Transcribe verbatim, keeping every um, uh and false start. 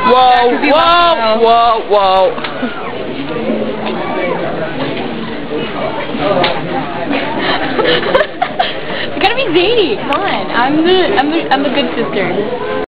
Whoa, whoa, whoa, whoa. You gotta be zany. Come on. I'm the I'm the I'm the good sister.